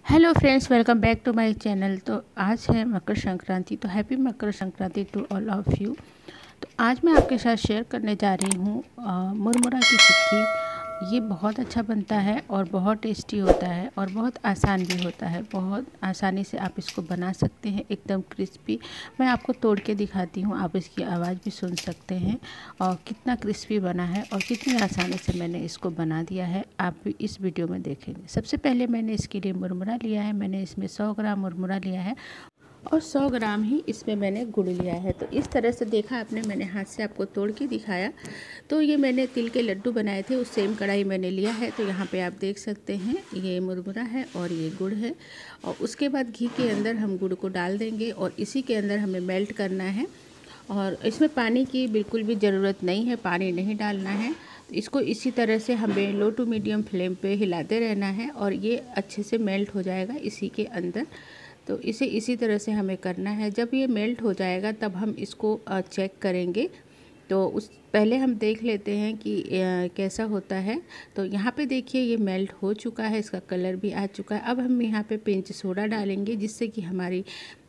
Hello friends, welcome back to my channel. तो आज है मकर संक्रांति। तो happy Makar Sankranti to all of you. तो आज मैं आपके साथ शेयर करने जा रही हूँ मुरमुरा की चिक्की। ये बहुत अच्छा बनता है और बहुत टेस्टी होता है और बहुत आसान भी होता है। बहुत आसानी से आप इसको बना सकते हैं, एकदम क्रिस्पी। मैं आपको तोड़ के दिखाती हूँ, आप इसकी आवाज़ भी सुन सकते हैं और कितना क्रिस्पी बना है और कितनी आसानी से मैंने इसको बना दिया है, आप भी इस वीडियो में देखेंगे। सबसे पहले मैंने इसके लिए मुरमुरा लिया है। मैंने इसमें 100 ग्राम मुरमुरा लिया है और 100 ग्राम ही इसमें मैंने गुड़ लिया है। तो इस तरह से देखा आपने, मैंने हाथ से आपको तोड़ के दिखाया। तो ये मैंने तिल के लड्डू बनाए थे, उस सेम कढ़ाई मैंने लिया है। तो यहाँ पे आप देख सकते हैं ये मुरमुरा है और ये गुड़ है। और उसके बाद घी के अंदर हम गुड़ को डाल देंगे और इसी के अंदर हमें मेल्ट करना है। और इसमें पानी की बिल्कुल भी ज़रूरत नहीं है, पानी नहीं डालना है। इसको इसी तरह से हमें लो टू मीडियम फ्लेम पे हिलाते रहना है और ये अच्छे से मेल्ट हो जाएगा इसी के अंदर। तो इसे इसी तरह से हमें करना है। जब ये मेल्ट हो जाएगा तब हम इसको चेक करेंगे। तो उस पहले हम देख लेते हैं कि कैसा होता है। तो यहाँ पे देखिए ये मेल्ट हो चुका है, इसका कलर भी आ चुका है। अब हम यहाँ पे पिंच सोडा डालेंगे, जिससे कि हमारी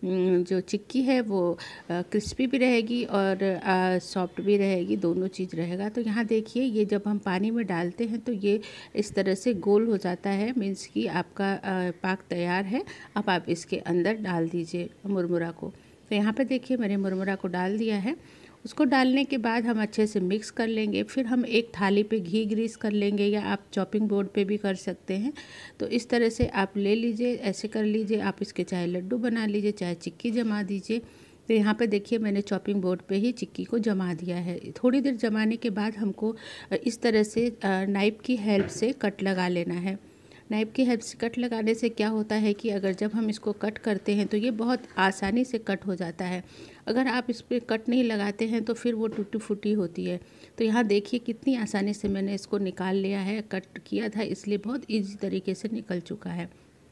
जो चिक्की है वो क्रिस्पी भी रहेगी और सॉफ्ट भी रहेगी, दोनों चीज़ रहेगा। तो यहाँ देखिए ये जब हम पानी में डालते हैं तो ये इस तरह से गोल हो जाता है, मीन्स कि आपका पाक तैयार है। अब आप इसके अंदर डाल दीजिए मुरमुरा को। तो यहाँ पे देखिए मैंने मुरमुरा को डाल दिया है। उसको डालने के बाद हम अच्छे से मिक्स कर लेंगे। फिर हम एक थाली पे घी ग्रीस कर लेंगे, या आप चॉपिंग बोर्ड पे भी कर सकते हैं। तो इस तरह से आप ले लीजिए, ऐसे कर लीजिए। आप इसके चाहे लड्डू बना लीजिए, चाहे चिक्की जमा दीजिए। तो यहाँ पे देखिए मैंने चॉपिंग बोर्ड पे ही चिक्की को जमा दिया है। थोड़ी देर जमाने के बाद हमको इस तरह से नाइफ़ की हेल्प से कट लगा लेना है। नाइफ़ की हेल्प से कट लगाने से क्या होता है कि अगर जब हम इसको कट करते हैं तो ये बहुत आसानी से कट हो जाता है। अगर आप इस पर कट नहीं लगाते हैं तो फिर वो टूटी फूटी होती है। तो यहाँ देखिए कितनी आसानी से मैंने इसको निकाल लिया है। कट किया था इसलिए बहुत इजी तरीके से निकल चुका है।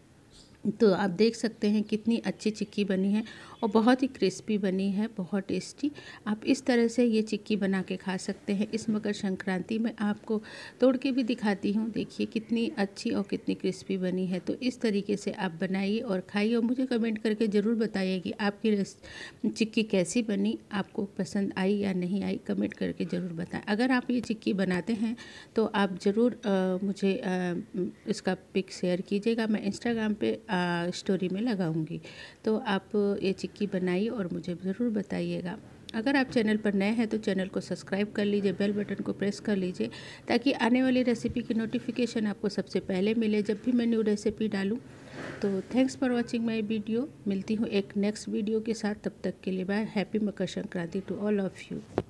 तो आप देख सकते हैं कितनी अच्छी चिक्की बनी है और बहुत ही क्रिस्पी बनी है, बहुत टेस्टी। आप इस तरह से ये चिक्की बना के खा सकते हैं इस मकर संक्रांति में। आपको तोड़ के भी दिखाती हूँ, देखिए कितनी अच्छी और कितनी क्रिस्पी बनी है। तो इस तरीके से आप बनाइए और खाइए और मुझे कमेंट करके ज़रूर बताइए कि आपकी चिक्की कैसी बनी, आपको पसंद आई या नहीं आई, कमेंट करके ज़रूर बताएं। अगर आप ये चिक्की बनाते हैं तो आप ज़रूर मुझे इसका पिक शेयर कीजिएगा। मैं इंस्टाग्राम पे स्टोरी में लगाऊंगी। तो आप ये चिक्की बनाइए और मुझे ज़रूर बताइएगा। अगर आप चैनल पर नए हैं तो चैनल को सब्सक्राइब कर लीजिए, बेल बटन को प्रेस कर लीजिए, ताकि आने वाली रेसिपी की नोटिफिकेशन आपको सबसे पहले मिले जब भी मैं न्यू रेसिपी डालूं। तो thanks for watching my video. मिलती हूँ एक नेक्स्ट वीडियो के साथ, तब तक के लिए bye. Happy Makar Sankranti to all of you.